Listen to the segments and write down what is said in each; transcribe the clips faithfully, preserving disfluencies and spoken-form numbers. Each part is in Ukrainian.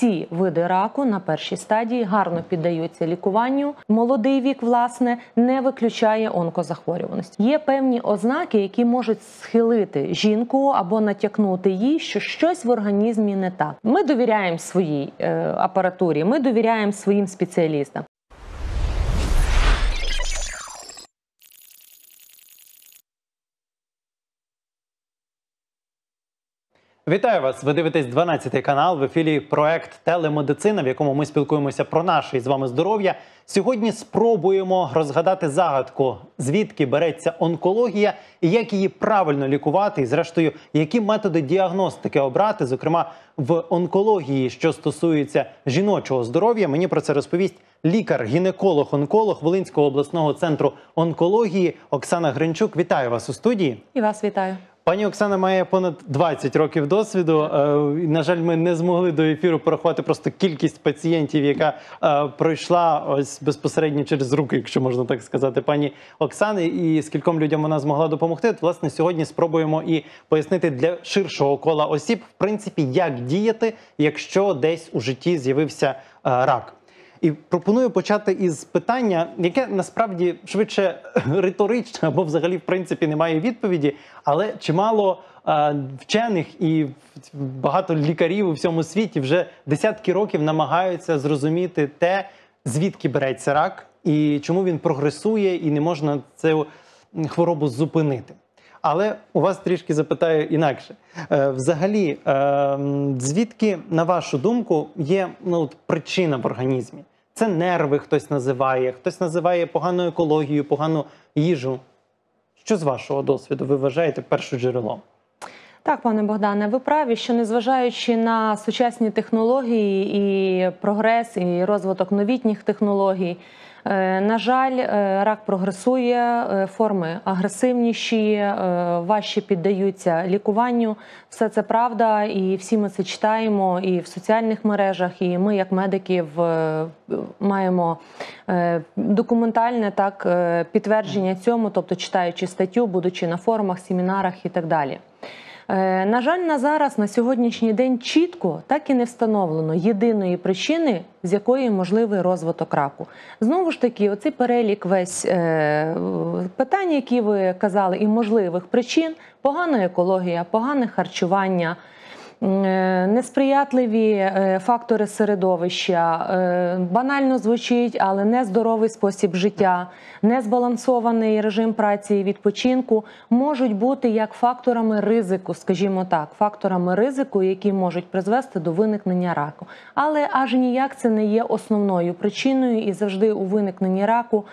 всі види раку на першій стадії гарно піддаються лікуванню. Молодий вік, власне, не виключає онкозахворюваності. Є певні ознаки, які можуть схилити жінку або натякнути їй, що щось в організмі не так. Ми довіряємо своїй е, апаратурі, ми довіряємо своїм спеціалістам. Вітаю вас! Ви дивитесь дванадцятий канал, в ефірі проект «Телемедицина», в якому ми спілкуємося про наше із вами здоров'я. Сьогодні спробуємо розгадати загадку, звідки береться онкологія і як її правильно лікувати, і зрештою, які методи діагностики обрати, зокрема в онкології, що стосується жіночого здоров'я. Мені про це розповість лікар-гінеколог-онколог Волинського обласного центру онкології Оксана Гринчук. Вітаю вас у студії. І вас вітаю. Пані Оксана має понад двадцять років досвіду. На жаль, ми не змогли до ефіру порахувати просто кількість пацієнтів, яка пройшла ось безпосередньо через руки, якщо можна так сказати, пані Оксани, і скільком людям вона змогла допомогти. От, власне, сьогодні спробуємо і пояснити для ширшого кола осіб, в принципі, як діяти, якщо десь у житті з'явився рак. І пропоную почати із питання, яке насправді швидше риторичне, або взагалі, в принципі, немає відповіді, але чимало е, вчених і багато лікарів у всьому світі вже десятки років намагаються зрозуміти те, звідки береться рак, і чому він прогресує, і не можна цю хворобу зупинити. Але у вас трішки запитаю інакше. Е, взагалі, е, звідки, на вашу думку, є ну, причина в організмі? Це нерви хтось називає, хтось називає погану екологію, погану їжу. Що з вашого досвіду ви вважаєте першоджерелом? Так, пане Богдане, ви праві, що незважаючи на сучасні технології і прогрес, і розвиток новітніх технологій, на жаль, рак прогресує, форми агресивніші, важче піддаються лікуванню. Все це правда, і всі ми це читаємо і в соціальних мережах, і ми, як медики, маємо документальне так, підтвердження цьому, тобто читаючи статтю, будучи на форумах, семінарах і так далі. На жаль, на зараз, на сьогоднішній день чітко так і не встановлено єдиної причини, з якої можливий розвиток раку. Знову ж таки, оцей перелік весь е, питань, які ви казали, і можливих причин – погана екологія, погане харчування, несприятливі фактори середовища, банально звучить, але нездоровий спосіб життя, незбалансований режим праці і відпочинку можуть бути як факторами ризику, скажімо так, факторами ризику, які можуть призвести до виникнення раку. Але аж ніяк це не є основною причиною, і завжди у виникненні раку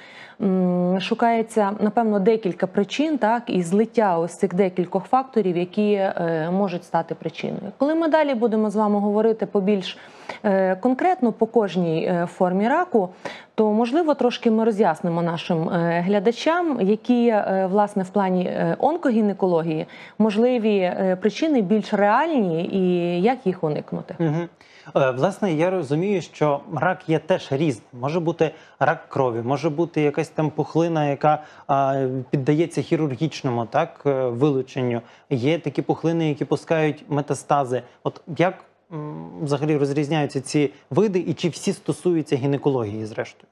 шукається, напевно, декілька причин, так, і злиття ось цих декількох факторів, які е, можуть стати причиною. Коли ми далі будемо з вами говорити побільш е, конкретно по кожній е, формі раку, то, можливо, трошки ми роз'яснимо нашим е, глядачам, які, е, власне, в плані е, онкогінекології можливі е, причини більш реальні і як їх уникнути. Угу. Власне, я розумію, що рак є теж різний. Може бути рак крові, може бути якась там пухлина, яка а, піддається хірургічному так, вилученню. Є такі пухлини, які пускають метастази. От як м, взагалі розрізняються ці види і чи всі стосуються гінекології зрештою?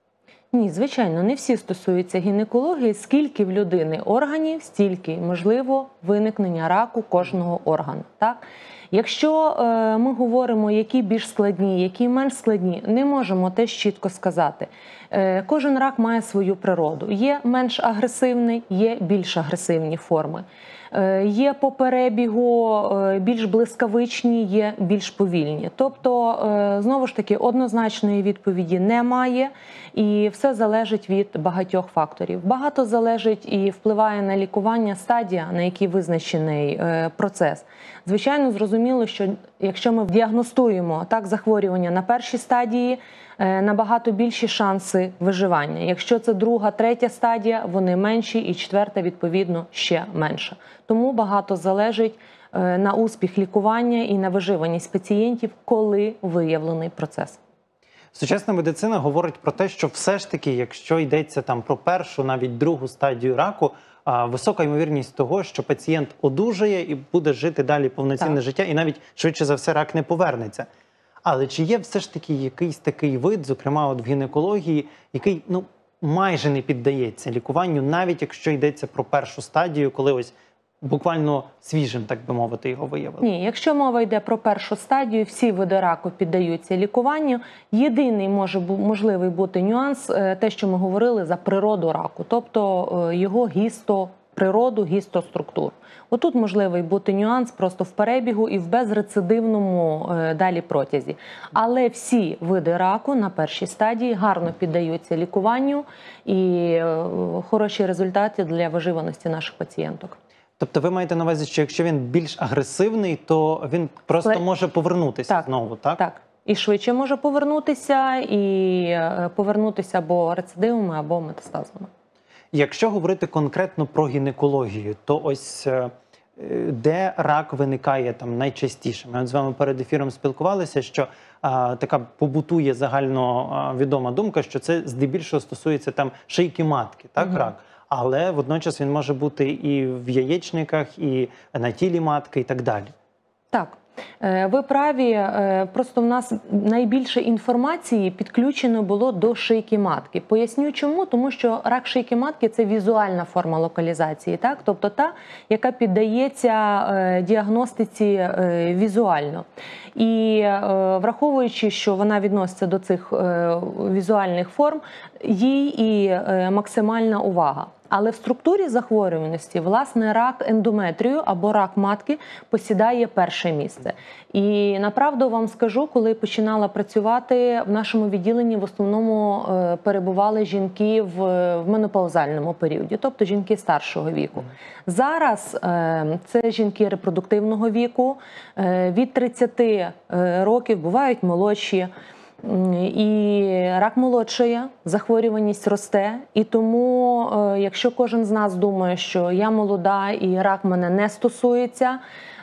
Ні, звичайно, не всі стосуються гінекології. Скільки в людини органів, стільки можливо виникнення раку кожного органу. Так? Якщо е, ми говоримо, які більш складні, які менш складні, не можемо теж чітко сказати. Е, кожен рак має свою природу. Є менш агресивний, є більш агресивні форми. Е, є по перебігу е, більш блискавичні, є більш повільні. Тобто, е, знову ж таки, однозначної відповіді немає, і все залежить від багатьох факторів. Багато залежить і впливає на лікування стадія, на який визначений е, процес. Звичайно, зрозуміло, що якщо ми діагностуємо так захворювання на першій стадії, набагато більші шанси виживання. Якщо це друга, третя стадія, вони менші, і четверта, відповідно, ще менша. Тому багато залежить на успіх лікування і на виживаність пацієнтів, коли виявлений процес. Сучасна медицина говорить про те, що все ж таки, якщо йдеться там про першу, навіть другу стадію раку, висока ймовірність того, що пацієнт одужає і буде жити далі повноцінне так. життя, і навіть швидше за все рак не повернеться. Але чи є все ж таки якийсь такий вид, зокрема от в гінекології, який ну майже не піддається лікуванню, навіть якщо йдеться про першу стадію, коли ось буквально свіжим, так би мовити, його виявили? Ні, якщо мова йде про першу стадію, всі види раку піддаються лікуванню. Єдиний може бу- можливий бути нюанс, е, те, що ми говорили за природу раку, тобто е, його гісто, природу, гістоструктуру. Отут можливий бути нюанс просто в перебігу і в безрецидивному е, далі протязі. Але всі види раку на першій стадії гарно піддаються лікуванню і е, хороші результати для виживаності наших пацієнток. Тобто ви маєте на увазі, що якщо він більш агресивний, то він просто Ле- може повернутися Так, знову, так? Так. І швидше може повернутися, і е, повернутися або рецидивами, або метастазами. Якщо говорити конкретно про гінекологію, то ось е, де рак виникає там найчастіше? Ми от з вами перед ефіром спілкувалися, що а, така побутує загально а, відома думка, що це здебільшого стосується там шийки матки, так, Мгм. рак. Але водночас він може бути і в яєчниках, і на тілі матки, і так далі. Так, е, ви праві. е, Просто в нас найбільше інформації підключено було до шийки матки. Поясню чому. Тому що рак шийки матки – це візуальна форма локалізації, так? Тобто та, яка піддається е, діагностиці е, візуально. І е, враховуючи, що вона відноситься до цих е, візуальних форм, їй і е, максимальна увага. Але в структурі захворюваності, власне, рак ендометрію або рак матки посідає перше місце. І направду вам скажу, коли починала працювати, в нашому відділенні в основному е, перебували жінки в, в менопаузальному періоді, тобто жінки старшого віку. Зараз е, це жінки репродуктивного віку, е, від тридцяти е, років, бувають молодші. І рак молодшає, захворюваність росте, і тому, е, якщо кожен з нас думає, що я молода і рак мене не стосується,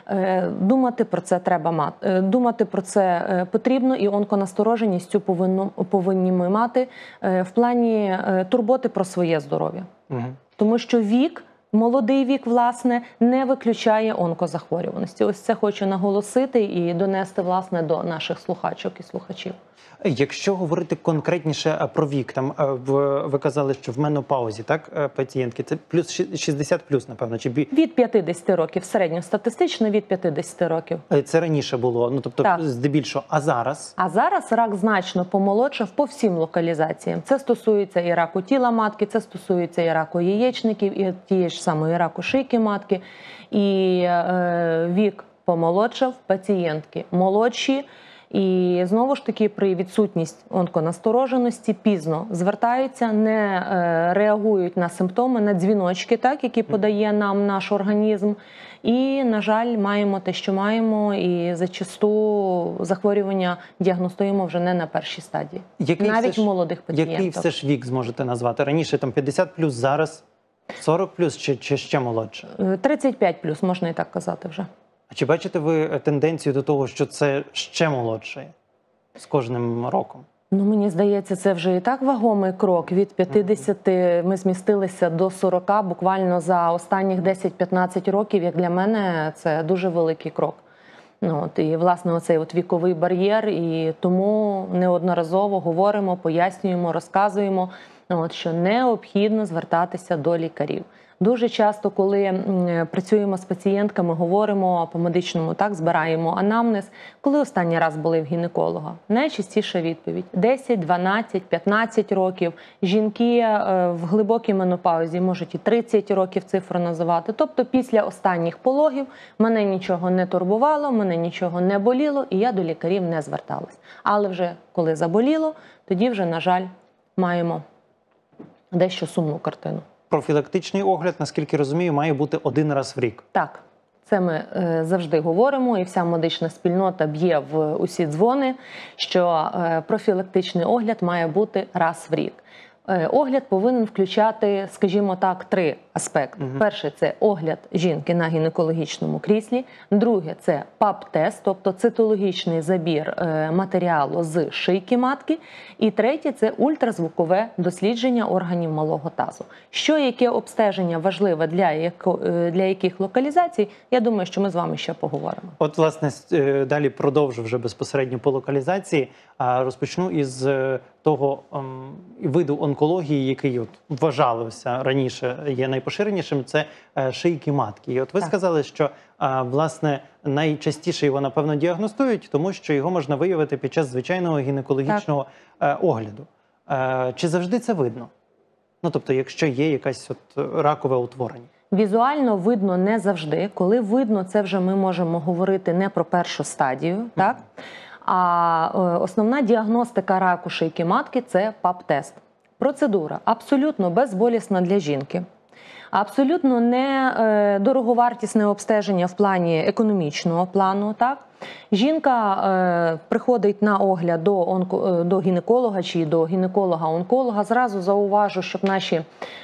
е, думати про це треба мати. Е, Думати про це е, потрібно, і онконастороженість цю повинно, повинні ми мати е, в плані е, турботи про своє здоров'я. Угу. Тому що вік, молодий вік, власне, не виключає онкозахворюваності. Ось це хочу наголосити і донести, власне, до наших слухачок і слухачів. Якщо говорити конкретніше е, про вік, там е, в- ви казали, що в менопаузі, так, е, пацієнтки, це плюс ші- шістдесят плюс, напевно, чи бі... Від п'ятдесят років, середньостатистично від п'ятдесят років. е, це раніше було, ну тобто Так. здебільшого, а зараз? А зараз рак значно помолодшав по всім локалізаціям. Це стосується і раку тіла матки, це стосується і раку яєчників, і тієї ж самої раку шийки матки. І е, вік помолодшав, пацієнтки молодші. І знову ж таки при відсутність онконастороженості пізно звертаються, не е, реагують на симптоми, на дзвіночки, так, які подає нам наш організм. І, на жаль, маємо те, що маємо, і зачасту захворювання діагностуємо вже не на першій стадії. Який Навіть все ж- в молодих пацієнтів. Який все ж вік зможете назвати? Раніше там п'ятдесят плюс, зараз сорок плюс чи, чи ще молодше? Е, тридцять п'ять плюс, можна і так казати вже. А чи бачите ви тенденцію до того, що це ще молодше з кожним роком? Ну, мені здається, це вже і так вагомий крок. Від п'ятдесяти ми змістилися до сорока буквально за останніх десять-п'ятнадцять років. Як для мене, це дуже великий крок. Ну, от, і, власне, оцей от віковий бар'єр, і тому неодноразово говоримо, пояснюємо, розказуємо, ну, от, що необхідно звертатися до лікарів. Дуже часто, коли м, працюємо з пацієнтками, говоримо по медичному, так, збираємо анамнез. Коли останній раз були в гінеколога? Найчастіша відповідь – десять, дванадцять, п'ятнадцять років. Жінки е, в глибокій менопаузі можуть і тридцять років цифру називати. Тобто після останніх пологів мене нічого не турбувало, мене нічого не боліло, і я до лікарів не зверталась. Але вже коли заболіло, тоді вже, на жаль, маємо дещо сумну картину. Профілактичний огляд, наскільки розумію, має бути один раз в рік. Так, це ми е, завжди говоримо, і вся медична спільнота б'є в усі дзвони, що е, профілактичний огляд має бути раз в рік. Е, Огляд повинен включати, скажімо так, три аспекти. Мгм. Перший – це огляд жінки на гінекологічному кріслі. Друге – це пап-тест, тобто цитологічний забір е, матеріалу з шийки матки. І третє – це ультразвукове дослідження органів малого тазу. Що, яке обстеження важливе для, яко, е, для яких локалізацій, я думаю, що ми з вами ще поговоримо. От, власне, с- е, далі продовжу вже безпосередньо по локалізації. А розпочну із е, того ем, виду онкології, який от вважалося раніше є найпоширенішим, це е, шийки матки. І от ви Так. сказали, що а, власне найчастіше його, напевно, діагностують, тому що його можна виявити під час звичайного гінекологічного е, огляду. Е, Чи завжди це видно? Ну, тобто, якщо є якесь от ракове утворення. Візуально видно не завжди. Коли видно, це вже ми можемо говорити не про першу стадію, так? А е, основна діагностика раку шийки матки – це пап-тест. Процедура абсолютно безболісна для жінки. Абсолютно не е, дороговартісне обстеження в плані економічного плану. Так? Жінка е, приходить на огляд до, онко, е, до гінеколога чи до гінеколога-онколога. Зразу зауважу, щоб наші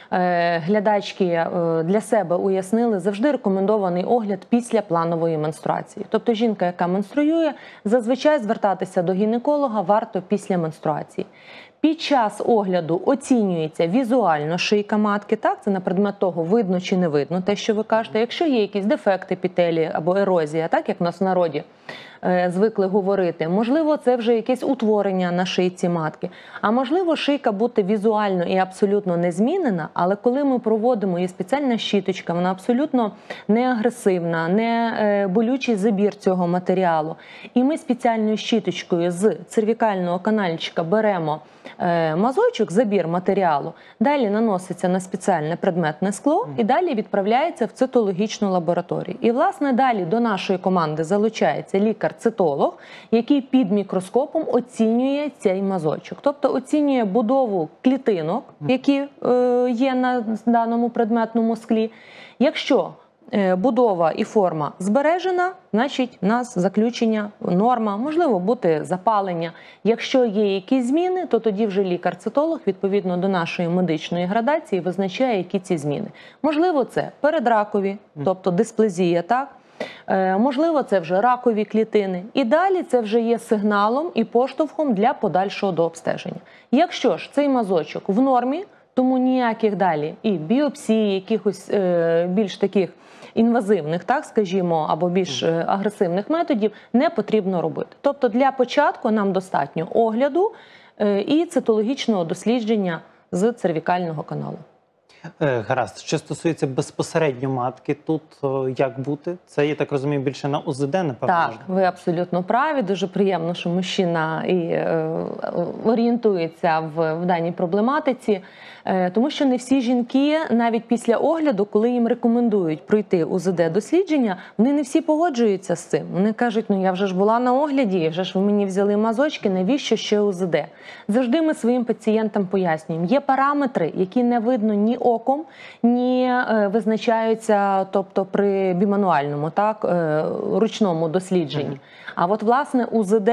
е, глядачки е, для себе уяснили, завжди рекомендований огляд після планової менструації. Тобто жінка, яка менструює, зазвичай звертатися до гінеколога варто після менструації. Під час огляду оцінюється візуально шийка матки, так? Це на предмет того, видно чи не видно, те, що ви кажете. Якщо є якісь дефекти епітелії або ерозія, так, як в нас в народі е, звикли говорити, можливо, це вже якесь утворення на шийці матки. А можливо, шийка бути візуально і абсолютно не змінена, але коли ми проводимо, є спеціальна щіточка, вона абсолютно не агресивна, не е, болючий забір цього матеріалу. І ми спеціальною щіточкою з цервікального канальчика беремо е, мазочок, забір матеріалу, далі наноситься на спеціальне предметне скло і далі відправляється в цитологічну лабораторію. І, власне, далі до нашої команди залучається лікар-цитолог, який під мікроскопом оцінює цей мазочок. Тобто оцінює будову клітинок, які е, є на даному предметному склі. Якщо е, будова і форма збережена, значить у нас заключення норма, можливо бути запалення. Якщо є якісь зміни, то тоді вже лікар-цитолог відповідно до нашої медичної градації визначає, які ці зміни. Можливо, це передракові, тобто дисплазія, так? Е, можливо, це вже ракові клітини. І далі це вже є сигналом і поштовхом для подальшого дообстеження. Якщо ж цей мазочок в нормі, тому ніяких далі і біопсій, якихось е, більш таких інвазивних, так скажімо, або більш е, агресивних методів не потрібно робити. Тобто для початку нам достатньо огляду е, і цитологічного дослідження з цервікального каналу. Е, Гаразд. Що стосується безпосередньо матки, тут о, як бути? Це, я так розумію, більше на УЗД, напевно? Так, можна? ви абсолютно праві. Дуже приємно, що мужчина і е, орієнтується в, в даній проблематиці, е, тому що не всі жінки, навіть після огляду, коли їм рекомендують пройти УЗД-дослідження, вони не всі погоджуються з цим. Вони кажуть, ну я вже ж була на огляді, вже ж ви мені взяли мазочки, навіщо ще УЗД? Завжди ми своїм пацієнтам пояснюємо, є параметри, які не видно ні оком, ні е, визначаються, тобто при бімануальному, так, е, ручному дослідженні. Mm-hmm. А от, власне, УЗД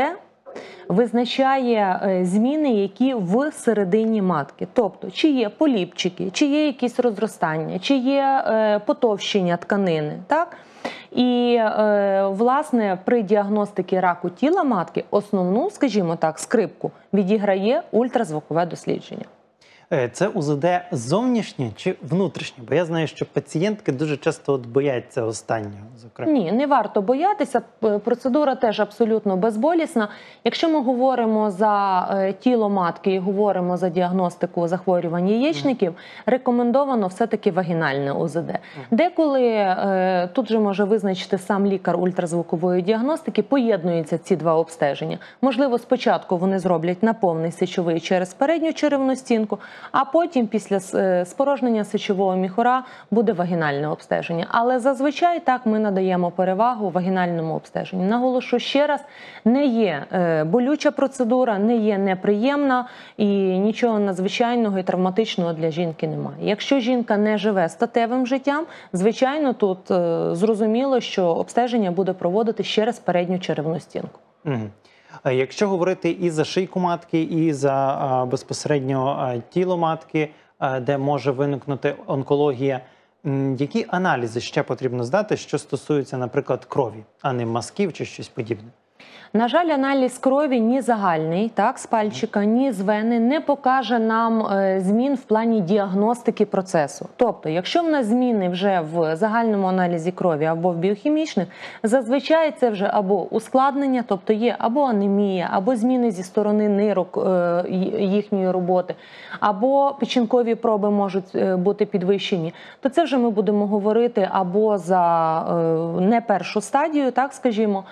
визначає е, зміни, які в середині матки. Тобто, чи є поліпчики, чи є якісь розростання, чи є е, потовщення тканини, так? І, е, власне, при діагностиці раку тіла матки основну, скажімо так, скрипку відіграє ультразвукове дослідження. Це УЗД зовнішнє чи внутрішнє? Бо я знаю, що пацієнтки дуже часто от бояться останнього, зокрема. Ні, не варто боятися. Процедура теж абсолютно безболісна. Якщо ми говоримо за тіло матки і говоримо за діагностику захворювань яєчників, рекомендовано все-таки вагінальне УЗД. Деколи, тут же може визначити сам лікар ультразвукової діагностики, поєднуються ці два обстеження. Можливо, спочатку вони зроблять наповний сечовий через передню черевну стінку, а потім після спорожнення сечового міхура буде вагінальне обстеження. Але зазвичай так ми надаємо перевагу вагінальному обстеженню. Наголошу ще раз, не є болюча процедура, не є неприємна і нічого надзвичайного і травматичного для жінки немає. Якщо жінка не живе статевим життям, звичайно, тут зрозуміло, що обстеження буде проводити через передню черевну стінку. Угу. Е, Якщо говорити і за шийку матки, і за е, безпосередньо е, тіло матки, е, де може виникнути онкологія, м, які аналізи ще потрібно здати, що стосується, наприклад, крові, а не мазків чи щось подібне? На жаль, аналіз крові ні загальний, так, з пальчика, ні з вени не покаже нам е, змін в плані діагностики процесу. Тобто, якщо в нас зміни вже в загальному аналізі крові або в біохімічних, зазвичай це вже або ускладнення, тобто є або анемія, або зміни зі сторони нирок е, їхньої роботи, або печінкові проби можуть е, бути підвищені, то це вже ми будемо говорити або за е, не першу стадію, так скажімо,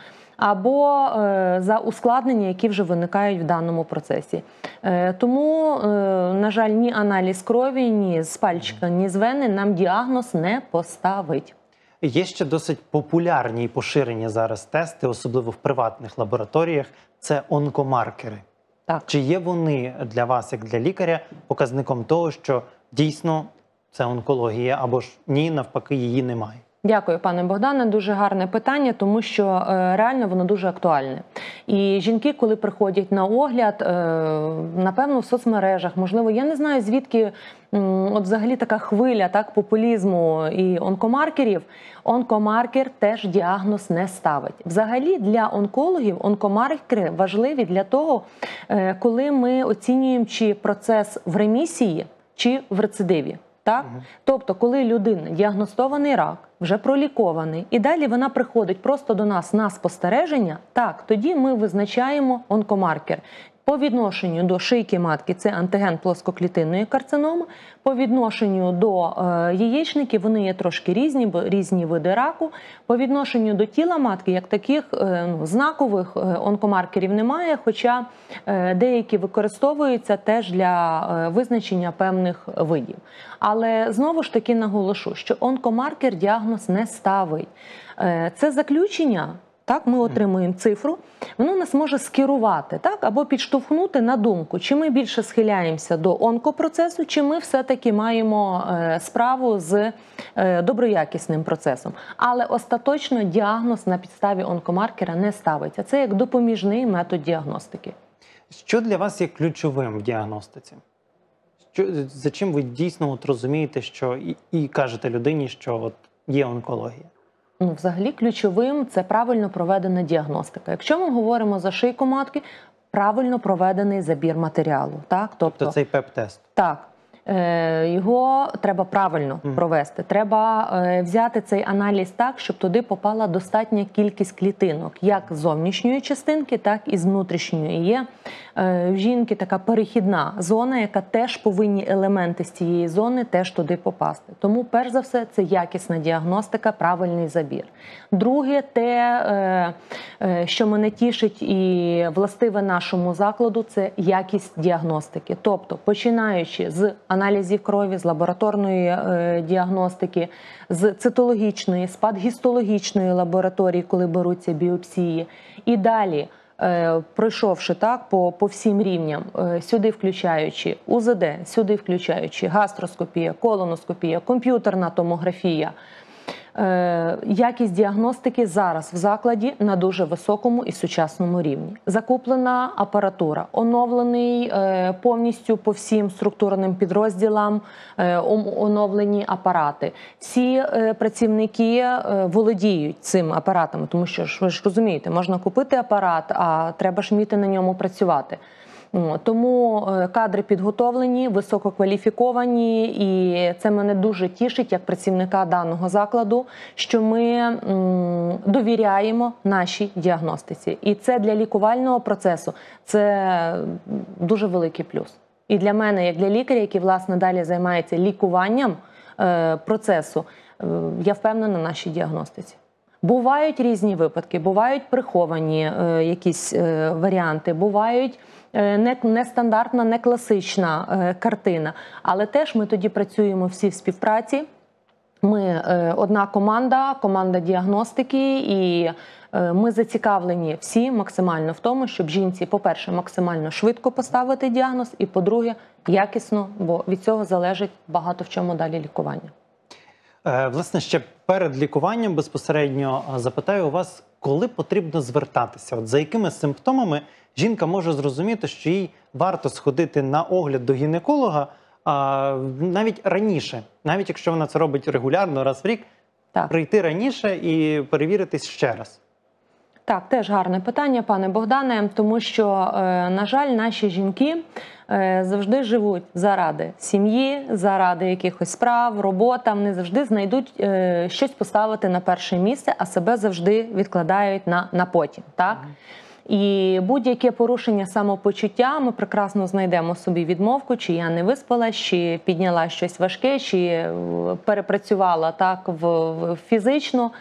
або е, за ускладнення, які вже виникають в даному процесі. Е, тому, е, на жаль, ні аналіз крові, ні з пальчика, ні з вени нам діагноз не поставить. Є ще досить популярні і поширені зараз тести, особливо в приватних лабораторіях, це онкомаркери. Так. Чи є вони для вас, як для лікаря, показником того, що дійсно це онкологія, або ж ні, навпаки, її немає? Дякую, пане Богдане. Дуже гарне питання, тому що е, реально воно дуже актуальне. І жінки, коли приходять на огляд, е, напевно, в соцмережах, можливо, я не знаю, звідки м, от взагалі така хвиля, так, популізму і онкомаркерів. Онкомаркер теж діагноз не ставить. Взагалі для онкологів онкомаркери важливі для того, е, коли ми оцінюємо, чи процес в ремісії, чи в рецидиві. Так? Угу. Тобто, коли людина діагностований рак, вже пролікований, і далі вона приходить просто до нас на спостереження, так, тоді ми визначаємо онкомаркер. По відношенню до шийки матки це антиген плоскоклітинної карциноми, по відношенню до е, яєчників вони є трошки різні, бо різні види раку. По відношенню до тіла матки, як таких е, ну, знакових е, онкомаркерів немає, хоча е, деякі використовуються теж для е, визначення певних видів. Але знову ж таки наголошу, що онкомаркер діагноз не ставить. Е, це заключення. Так, ми отримуємо цифру, воно нас може скерувати, так, або підштовхнути на думку, чи ми більше схиляємося до онкопроцесу, чи ми все-таки маємо е, справу з е, доброякісним процесом. Але остаточно діагноз на підставі онкомаркера не ставиться. Це як допоміжний метод діагностики. Що для вас є ключовим в діагностиці? Що, за чим ви дійсно от розумієте, що і, і кажете людині, що от є онкологія? Ну, взагалі ключовим – це правильно проведена діагностика. Якщо ми говоримо за шийку матки, правильно проведений забір матеріалу. Так? Тобто, тобто цей пеп-тест? Так. Його треба правильно mm. провести. Треба взяти цей аналіз так, щоб туди попала достатня кількість клітинок, як з зовнішньої частинки, так і з внутрішньої. Є в жінки така перехідна зона, яка теж повинні елементи з цієї зони теж туди попасти. Тому, перш за все, це якісна діагностика, правильний забір. Друге, те, що мене тішить і властиве нашому закладу, це якість діагностики. Тобто, починаючи з аналізів крові, з лабораторної е, діагностики, з цитологічної, з патгістологічної лабораторії, коли беруться біопсії. І далі, е, пройшовши так, по, по всім рівням, е, сюди включаючи УЗД, сюди включаючи гастроскопія, колоноскопія, комп'ютерна томографія, якість діагностики зараз в закладі на дуже високому і сучасному рівні. Закуплена апаратура, оновлений повністю по всім структурним підрозділам, оновлені апарати. Всі працівники володіють цим апаратом, тому що, ви ж розумієте, можна купити апарат, а треба ж вміти на ньому працювати. Тому кадри підготовлені, висококваліфіковані, і це мене дуже тішить як працівника даного закладу, що ми довіряємо нашій діагностиці. І це для лікувального процесу це дуже великий плюс. І для мене, як для лікаря, який, власне, далі займається лікуванням процесу, я впевнена в нашій діагностиці. Бувають різні випадки, бувають приховані е, якісь е, варіанти, бувають е, не, нестандартна, не класична е, картина. Але теж ми тоді працюємо всі в співпраці. Ми е, одна команда, команда діагностики, і е, ми зацікавлені всі максимально в тому, щоб жінці, по-перше, максимально швидко поставити діагноз, і, по-друге, якісно, бо від цього залежить багато в чому далі лікування. Е, Власне, ще перед лікуванням безпосередньо е, запитаю у вас, коли потрібно звертатися? От за якими симптомами жінка може зрозуміти, що їй варто сходити на огляд до гінеколога а, навіть раніше, навіть якщо вона це робить регулярно, раз в рік, Так. прийти раніше і перевіритись ще раз? Так, теж гарне питання, пане Богдане, тому що, е, на жаль, наші жінки е, завжди живуть заради сім'ї, заради якихось справ, робота. Вони завжди знайдуть е, щось поставити на перше місце, а себе завжди відкладають на, на потім. Так? І будь-яке порушення самопочуття ми прекрасно знайдемо собі відмовку, чи я не виспалась, чи підняла щось важке, чи е, перепрацювала так в, в фізично.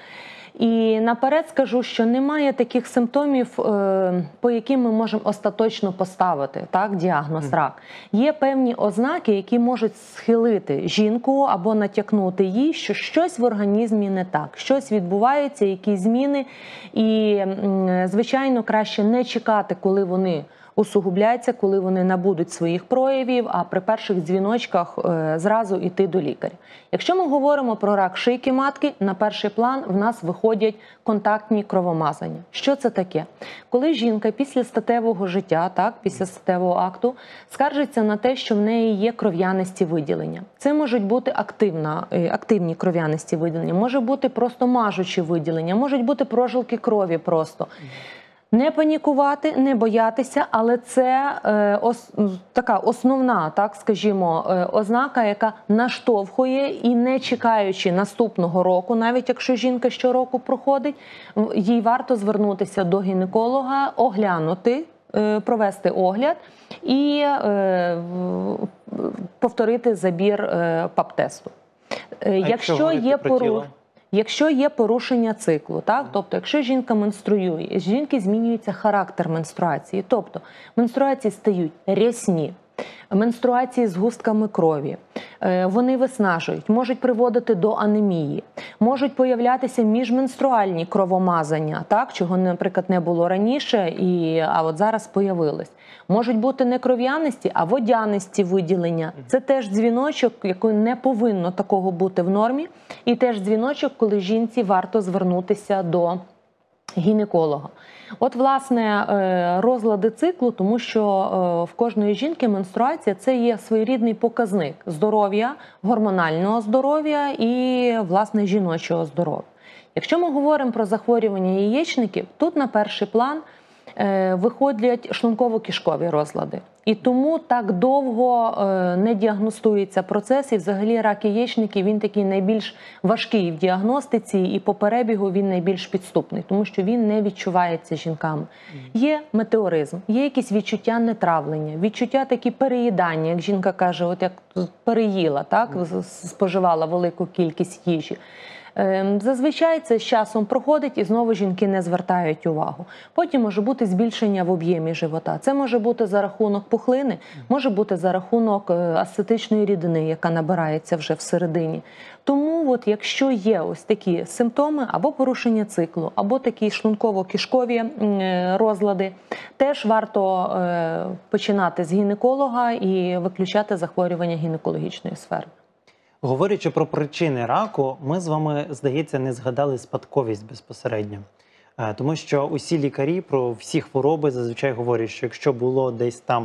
І наперед скажу, що немає таких симптомів, е, по яким ми можемо остаточно поставити так, діагноз рак. Є певні ознаки, які можуть схилити жінку або натякнути їй, що щось в організмі не так, щось відбувається, якісь зміни. І, м, звичайно, краще не чекати, коли вони усугубляються, коли вони набудуть своїх проявів, а при перших дзвіночках е, зразу йти до лікаря. Якщо ми говоримо про рак шийки матки, на перший план в нас виходять контактні кровомазання. Що це таке? Коли жінка після статевого життя, так, після статевого акту, скаржиться на те, що в неї є кров'янисті виділення. Це можуть бути активна, е, активні кров'янисті виділення, може бути просто мажучі виділення, можуть бути прожилки крові просто. Не панікувати, не боятися, але це е, ос, така основна, так скажімо, е, ознака, яка наштовхує і не чекаючи наступного року, навіть якщо жінка щороку проходить, їй варто звернутися до гінеколога, оглянути, е, провести огляд і е, повторити забір е, пап-тесту. Е, якщо якщо є порушення, Якщо є порушення циклу, так, тобто, якщо жінка менструює, з жінки змінюється характер менструації, тобто менструації стають рясні, менструації з густками крові, вони виснажують, можуть приводити до анемії, можуть появлятися міжменструальні кровомазання, так, чого, наприклад, не було раніше, і, а от зараз появилось. Можуть бути не кров'янисті, а водянисті виділення. Це теж дзвіночок, який не повинно такого бути в нормі, і теж дзвіночок, коли жінці варто звернутися до гінеколога. От, власне, розлади циклу, тому що в кожної жінки менструація – це є своєрідний показник здоров'я, гормонального здоров'я і, власне, жіночого здоров'я. Якщо ми говоримо про захворювання яєчників, тут на перший план виходять шлунково-кишкові розлади. І тому так довго не діагностується процес, і взагалі рак яєчників, він такий найбільш важкий в діагностиці, і по перебігу він найбільш підступний, тому що він не відчувається жінками. Є метеоризм, є якісь відчуття нетравлення, відчуття такі переїдання, як жінка каже, от як переїла, так, споживала велику кількість їжі. Зазвичай це з часом проходить і знову жінки не звертають увагу. Потім може бути збільшення в об'ємі живота. Це може бути за рахунок пухлини, може бути за рахунок астетичної рідини, яка набирається вже всередині. Тому от якщо є ось такі симптоми або порушення циклу, або такі шлунково-кишкові розлади, теж варто починати з гінеколога і виключати захворювання гінекологічної сфери. Говорячи про причини раку, ми з вами, здається, не згадали спадковість безпосередньо. Тому що усі лікарі про всі хвороби зазвичай говорять, що якщо було десь там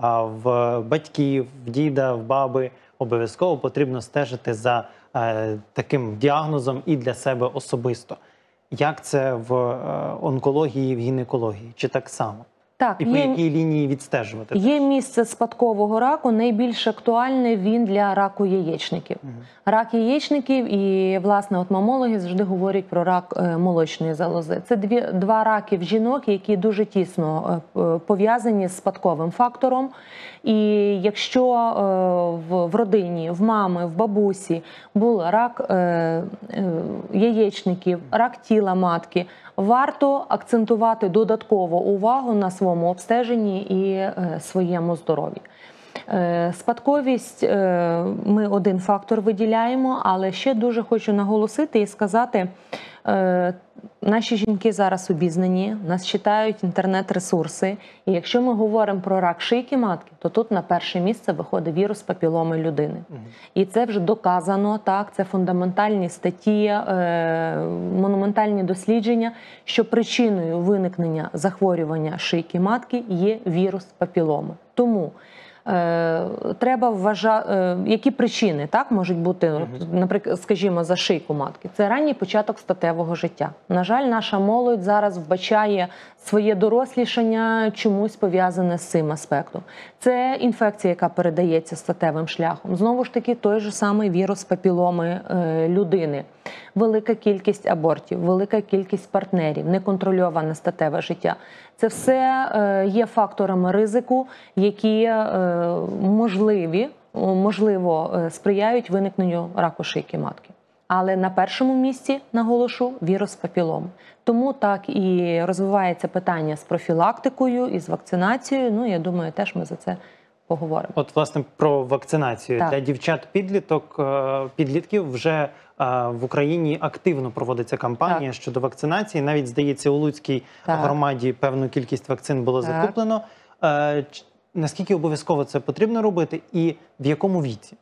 в батьків, в діда, в баби, обов'язково потрібно стежити за таким діагнозом і для себе особисто. Як це в онкології, в гінекології? Чи так само? Так, і по є, якій лінії відстежувати? Є місце спадкового раку, найбільш актуальне він для раку яєчників. Угу. Рак яєчників і, власне, от мамологи завжди говорять про рак е, молочної залози. Це дві, два раки в жінок, які дуже тісно е, пов'язані з спадковим фактором. І якщо е, в, в родині, в мами, в бабусі був рак е, е, яєчників, рак тіла матки, варто акцентувати додатково увагу на своєму обстеженні і е, своєму здоров'ї. Е, Спадковість е, ми один фактор виділяємо, але ще дуже хочу наголосити і сказати, е, наші жінки зараз обізнані, нас читають інтернет-ресурси, і якщо ми говоримо про рак шийки матки, то тут на перше місце виходить вірус папіломи людини. Угу. І це вже доказано, так, це фундаментальні статті, е, монументальні дослідження, що причиною виникнення захворювання шийки матки є вірус папіломи. Тому Е, треба вважати, е, які причини так можуть бути, uh-huh. наприклад, скажімо, за шийку матки. Це ранній початок статевого життя. На жаль, наша молодь зараз вбачає своє дорослішання чомусь пов'язане з цим аспектом. Це інфекція, яка передається статевим шляхом. Знову ж таки, той же самий вірус папіломи е, людини. Велика кількість абортів, велика кількість партнерів, неконтрольоване статеве життя. Це все е, є факторами ризику, які е, можливі, можливо, е, сприяють виникненню раку шийки матки. Але на першому місці, наголошу, вірус папілом. Тому так і розвивається питання з профілактикою і з вакцинацією. Ну, я думаю, теж ми за це поговоримо. От, власне, про вакцинацію. Так. Для дівчат-підліток, підлітків вже в Україні активно проводиться кампанія так. щодо вакцинації. Навіть, здається, у Луцькій так. громаді певну кількість вакцин було так. закуплено. Наскільки обов'язково це потрібно робити і в якому віці?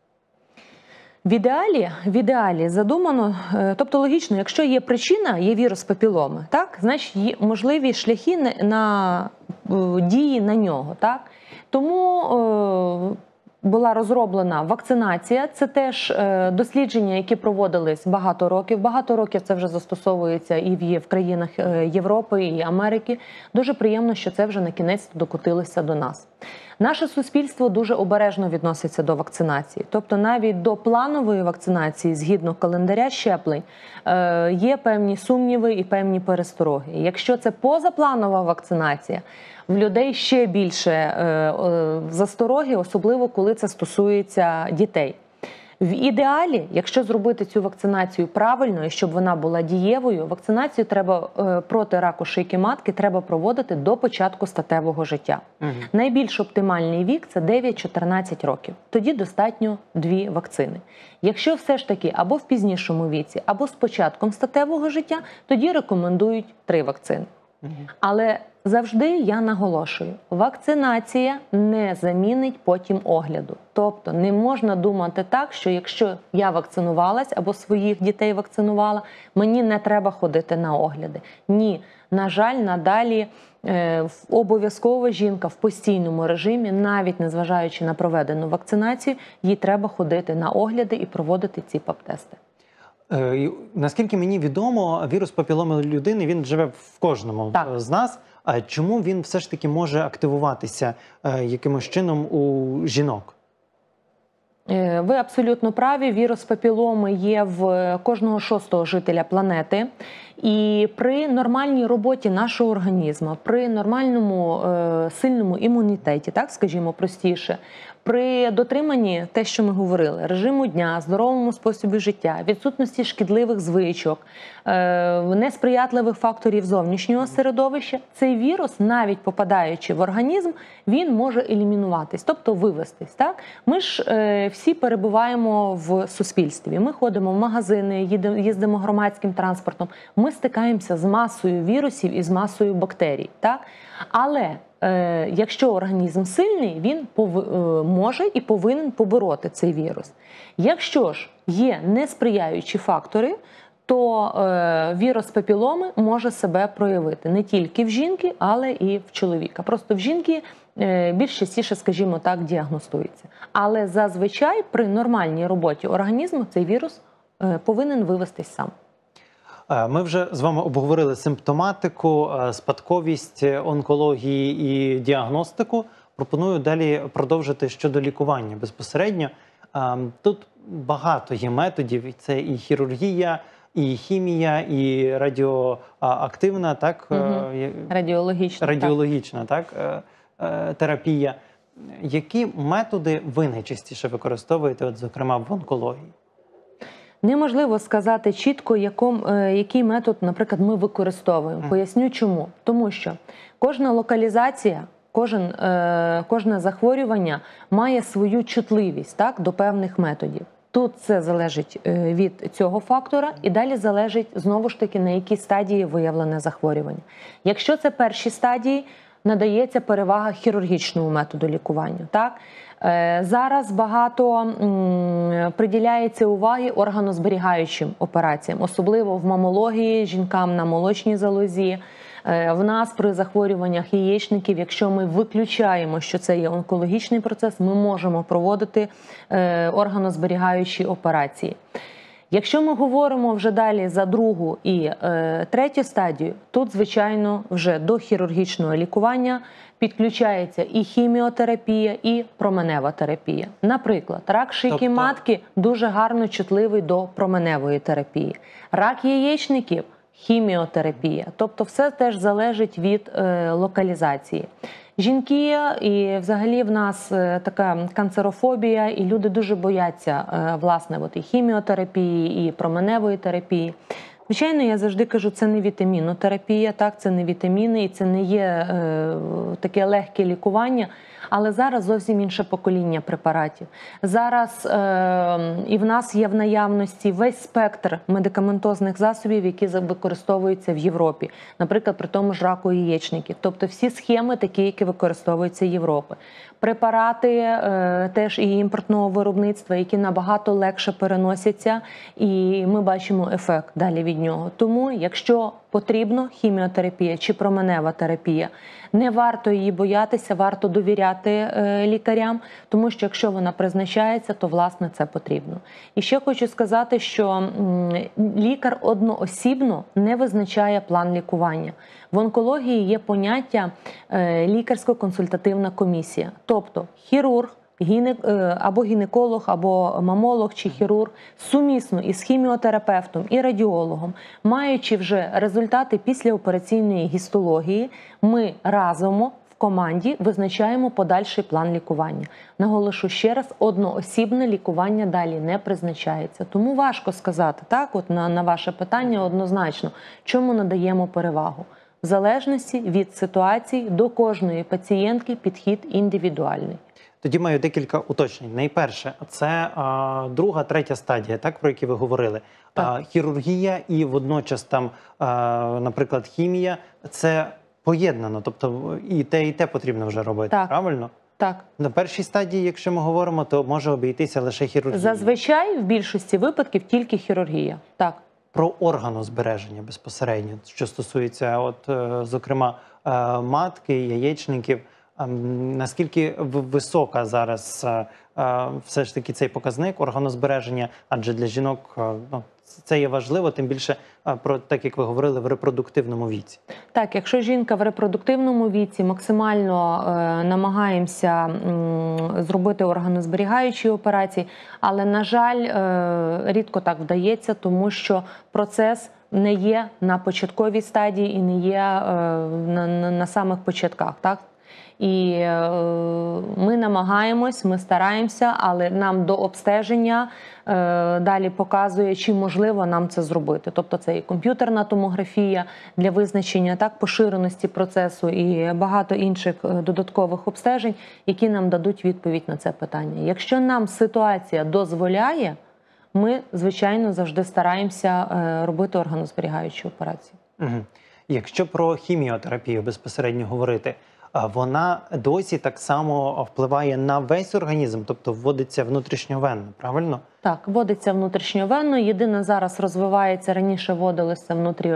В ідеалі, в ідеалі задумано, тобто логічно, якщо є причина, є вірус папіломи, так, значить є можливі шляхи на, на дії на нього, так. Тому е, була розроблена вакцинація, це теж е, дослідження, які проводились багато років. Багато років це вже застосовується і в, в країнах Європи, і Америки. Дуже приємно, що це вже на кінець докотилося до нас. Наше суспільство дуже обережно відноситься до вакцинації. Тобто навіть до планової вакцинації, згідно календаря щеплень, є певні сумніви і певні перестороги. Якщо це позапланова вакцинація, в людей ще більше застороги, особливо коли це стосується дітей. В ідеалі, якщо зробити цю вакцинацію правильно і щоб вона була дієвою, вакцинацію треба проти раку шийки матки треба проводити до початку статевого життя. Угу. Найбільш оптимальний вік – це дев'ять-чотирнадцять років. Тоді достатньо дві вакцини. Якщо все ж таки або в пізнішому віці, або з початком статевого життя, тоді рекомендують три вакцини. Угу. Але завжди я наголошую, вакцинація не замінить потім огляду. Тобто не можна думати так, що якщо я вакцинувалась або своїх дітей вакцинувала, мені не треба ходити на огляди. Ні, на жаль, надалі е, обов'язково жінка в постійному режимі, навіть незважаючи на проведену вакцинацію, їй треба ходити на огляди і проводити ці пап-тести. Е, наскільки мені відомо, вірус папіломи людини, він живе в кожному так. з нас. А чому він все ж таки може активуватися е, якимось чином у жінок? Ви абсолютно праві. Вірус папіломи є в кожного шостого жителя планети. І при нормальній роботі нашого організму, при нормальному е, сильному імунітеті, так скажімо простіше, при дотриманні, те, що ми говорили, режиму дня, здоровому способі життя, відсутності шкідливих звичок, е, несприятливих факторів зовнішнього середовища, цей вірус, навіть попадаючи в організм, він може елімінуватись, тобто вивестись. Так? Ми ж е, всі перебуваємо в суспільстві, ми ходимо в магазини, їздимо громадським транспортом, ми стикаємося з масою вірусів і з масою бактерій. Так? Але е, якщо організм сильний, він пов... е, може і повинен побороти цей вірус. Якщо ж є несприяючі фактори, то е, вірус папіломи може себе проявити не тільки в жінки, але і в чоловіка. Просто в жінки е, більш частіше, скажімо так, діагностується. Але зазвичай при нормальній роботі організму цей вірус е, повинен вивестись сам. Ми вже з вами обговорили симптоматику, спадковість, онкології і діагностику. Пропоную далі продовжити щодо лікування безпосередньо. Тут багато є методів. Це і хірургія, і хімія, і радіоактивна, так? Угу. Радіологічна, радіологічна так. Так, терапія. Які методи ви найчастіше використовуєте, от, зокрема, в онкології? Неможливо сказати чітко, яком, який метод, наприклад, ми використовуємо. Поясню чому. Тому що кожна локалізація, кожен, е, кожне захворювання має свою чутливість, так, до певних методів. Тут це залежить е, від цього фактора і далі залежить, знову ж таки, на якій стадії виявлене захворювання. Якщо це перші стадії, надається перевага хірургічному методу лікування. Так? Е, зараз багато м, приділяється уваги органозберігаючим операціям, особливо в мамології, жінкам на молочній залозі. Е, в нас при захворюваннях яєчників, якщо ми виключаємо, що це є онкологічний процес, ми можемо проводити е, органозберігаючі операції. Якщо ми говоримо вже далі за другу і е, третю стадію, тут, звичайно, вже до хірургічного лікування підключається і хіміотерапія, і променева терапія. Наприклад, рак шийки Тобто... матки дуже гарно чутливий до променевої терапії. Рак яєчників – хіміотерапія. Тобто все теж залежить від е, локалізації. Жінки, і взагалі в нас така канцерофобія, і люди дуже бояться, власне, от і хіміотерапії, і променевої терапії. Звичайно, я завжди кажу, це не вітамінотерапія, так, це не вітаміни, і це не є е, таке легке лікування, але зараз зовсім інше покоління препаратів. Зараз е, і в нас є в наявності весь спектр медикаментозних засобів, які використовуються в Європі, наприклад, при тому ж раку яєчників. Тобто всі схеми такі, які використовуються в Європі. Препарати е, теж і імпортного виробництва, які набагато легше переносяться, і ми бачимо ефект далі від нього. Тому, якщо потрібно хіміотерапія чи променева терапія, не варто її боятися, варто довіряти е, лікарям, тому що якщо вона призначається, то, власне, це потрібно. І ще хочу сказати, що м, лікар одноосібно не визначає план лікування. В онкології є поняття е, лікарсько-консультативна комісія, тобто хірург, Гіне... або гінеколог, або мамолог чи хірург сумісно із хіміотерапевтом і радіологом, маючи вже результати післяопераційної гістології, ми разом в команді визначаємо подальший план лікування. Наголошу ще раз, одноосібне лікування далі не призначається. Тому важко сказати, так, от на, на ваше питання однозначно, чому надаємо перевагу. В залежності від ситуації до кожної пацієнтки підхід індивідуальний. Тоді маю декілька уточнень. Найперше, це а, друга, третя стадія, так, про які ви говорили. А, хірургія і водночас там, а, наприклад, хімія – це поєднано, тобто і те, і те потрібно вже робити, так. Правильно? Так. На першій стадії, якщо ми говоримо, то може обійтися лише хірургія. Зазвичай в більшості випадків тільки хірургія. Так. Про органозбереження безпосередньо, що стосується, от, зокрема, матки, яєчників. Наскільки висока зараз все ж таки цей показник органозбереження, адже для жінок ну, це є важливо, тим більше, про так як ви говорили, в репродуктивному віці. Так, якщо жінка в репродуктивному віці, максимально е, намагаємося м, зробити органозберігаючі операції, але, на жаль, е, рідко так вдається, тому що процес не є на початковій стадії і не є е, на, на, на самих початках, так? І е, ми намагаємось, ми стараємося, але нам до обстеження е, далі показує, чи можливо нам це зробити. Тобто це і комп'ютерна томографія для визначення так поширеності процесу і багато інших додаткових обстежень, які нам дадуть відповідь на це питання. Якщо нам ситуація дозволяє, ми, звичайно, завжди стараємося е, робити органозберігаючі операції. Угу. Якщо про хіміотерапію безпосередньо говорити, вона досі так само впливає на весь організм, тобто вводиться внутрішньовенно, правильно? Так, вводиться внутрішньовенно. Єдине, зараз розвивається, раніше вводилося внутрі,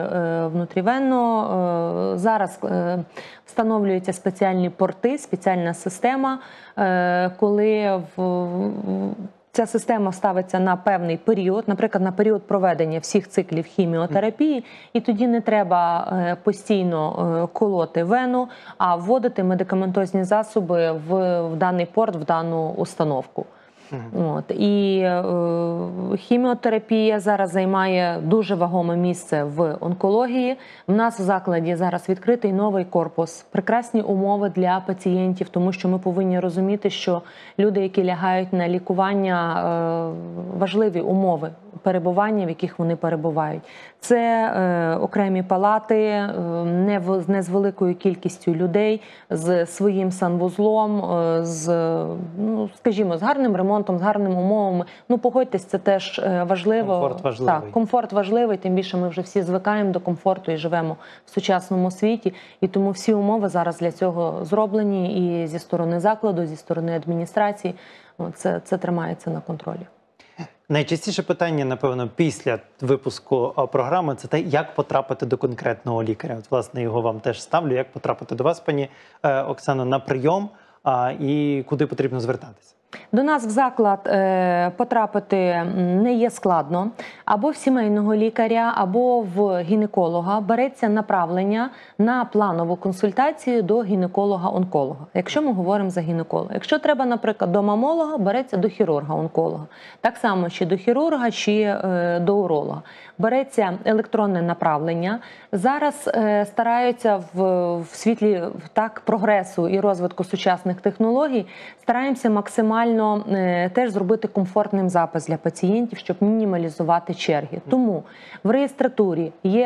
внутрівенно. Зараз встановлюються спеціальні порти, спеціальна система, коли в ця система ставиться на певний період, наприклад, на період проведення всіх циклів хіміотерапії, і тоді не треба постійно колоти вену, а вводити медикаментозні засоби в, в даний порт, в дану установку. Угу. От. І е, хіміотерапія зараз займає дуже вагоме місце в онкології. У нас в закладі зараз відкритий новий корпус, прекрасні умови для пацієнтів, тому що ми повинні розуміти, що люди, які лягають на лікування, е, важливі умови перебування, в яких вони перебувають. Це е, окремі палати, е, не, в, не з великою кількістю людей, з своїм санвузлом, е, з, ну, скажімо, з гарним ремонтом, з гарними умовами. Ну, погодьтесь, це теж е, важливо. Комфорт важливий. Так, комфорт важливий, тим більше ми вже всі звикаємо до комфорту і живемо в сучасному світі. І тому всі умови зараз для цього зроблені і зі сторони закладу, зі сторони адміністрації. Це, це тримається на контролі. Найчастіше питання, напевно, після випуску програми – це те, як потрапити до конкретного лікаря. От, власне, його вам теж ставлю. Як потрапити до вас, пані Оксано, на прийом і куди потрібно звертатися? До нас в заклад е, потрапити не є складно. Або в сімейного лікаря, або в гінеколога береться направлення на планову консультацію до гінеколога-онколога, якщо ми говоримо за гінеколога. Якщо треба, наприклад, до мамолога, береться до хірурга-онколога. Так само, чи до хірурга, чи е, до уролога. Береться електронне направлення. Зараз е, стараються в, в світлі так, прогресу і розвитку сучасних технологій, стараємося максимально теж зробити комфортним запис для пацієнтів, щоб мінімалізувати черги. Тому в реєстратурі є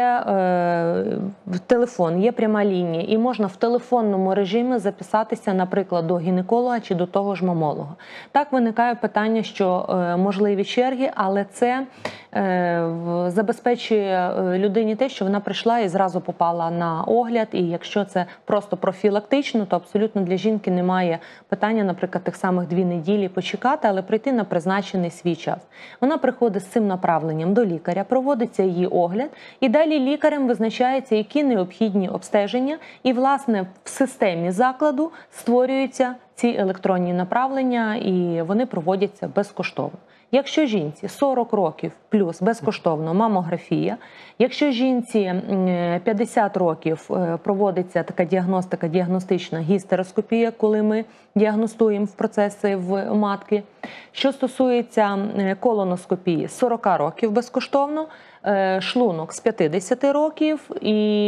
е, телефон, є пряма лінія, і можна в телефонному режимі записатися, наприклад, до гінеколога чи до того ж мамолога. Так виникає питання, що е, можливі черги, але це е, забезпечує людині те, що вона прийшла і зразу попала на огляд, і якщо це просто профілактично, то абсолютно для жінки немає питання, наприклад, тих самих дві неділі почекати, але прийти на призначений свій час. Вона приходить з цим направленням до лікаря, проводиться її огляд, і далі лікарем визначається, які необхідні обстеження, і, власне, в системі закладу створюються ці електронні направлення, і вони проводяться безкоштовно. Якщо жінці сорок років плюс безкоштовно мамографія, якщо жінці п'ятдесят років проводиться така діагностика, діагностична гістероскопія, коли ми діагностуємо в процеси в матки. Що стосується колоноскопії, з сорока років безкоштовно, шлунок з п'ятдесяти років і,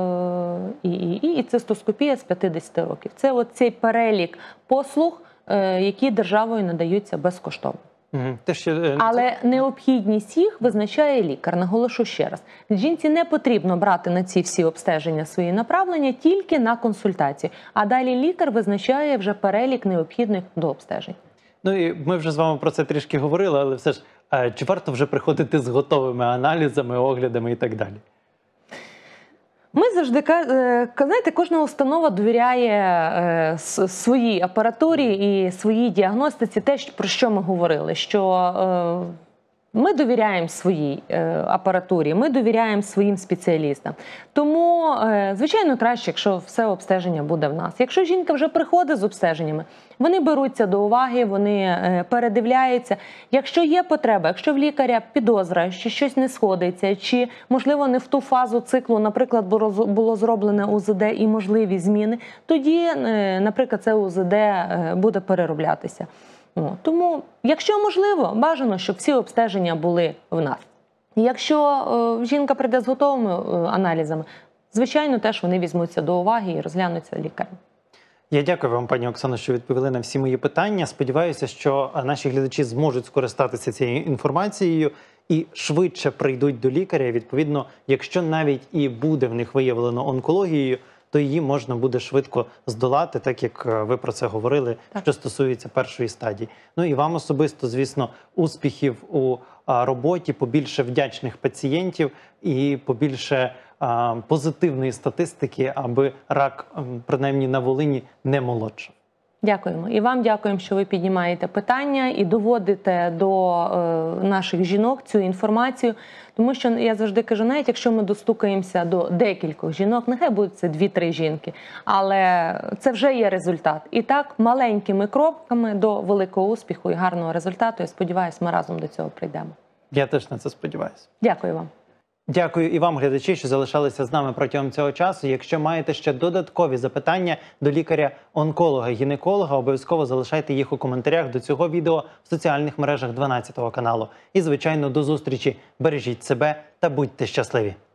і, і, і цистоскопія з п'ятдесяти років. Це от цей перелік послуг, які державою надаються безкоштовно. Угу. Те, що... Але необхідність їх визначає лікар. Наголошу ще раз. Жінці не потрібно брати на ці всі обстеження свої направлення тільки на консультацію. А далі лікар визначає вже перелік необхідних до обстежень. Ну і ми вже з вами про це трішки говорили, але все ж, чи варто вже приходити з готовими аналізами, оглядами і так далі? Ми завжди, знаєте, кожна установа довіряє своїй апаратурі і своїй діагностиці те, про що ми говорили, що ми довіряємо своїй апаратурі, ми довіряємо своїм спеціалістам. Тому, звичайно, краще, якщо все обстеження буде в нас. Якщо жінка вже приходить з обстеженнями, вони беруться до уваги, вони передивляються. Якщо є потреба, якщо в лікаря підозра, що щось не сходиться, чи, можливо, не в ту фазу циклу, наприклад, було зроблене У З Д і можливі зміни, тоді, наприклад, це У З Д буде перероблятися. Тому, якщо можливо, бажано, щоб всі обстеження були в нас. Якщо е, жінка прийде з готовими е, аналізами, звичайно, теж вони візьмуться до уваги і розглянуться лікарем. Я дякую вам, пані Оксано, що відповіли на всі мої питання. Сподіваюся, що наші глядачі зможуть скористатися цією інформацією і швидше прийдуть до лікаря. Відповідно, якщо навіть і буде в них виявлено онкологією, то її можна буде швидко здолати, так як ви про це говорили, так, що стосується першої стадії. Ну і вам особисто, звісно, успіхів у роботі, побільше вдячних пацієнтів і побільше а, позитивної статистики, аби рак, принаймні на Волині, не молодшав. Дякуємо. І вам дякуємо, що ви піднімаєте питання і доводите до е, наших жінок цю інформацію. Тому що, я завжди кажу, навіть якщо ми достукаємося до декількох жінок, нехай будуть це дві-три жінки, але це вже є результат. І так, маленькими кроками до великого успіху і гарного результату, я сподіваюся, ми разом до цього прийдемо. Я теж на це сподіваюся. Дякую вам. Дякую і вам, глядачі, що залишалися з нами протягом цього часу. Якщо маєте ще додаткові запитання до лікаря-онколога, гінеколога, обов'язково залишайте їх у коментарях до цього відео в соціальних мережах дванадцятого каналу. І, звичайно, до зустрічі. Бережіть себе та будьте щасливі!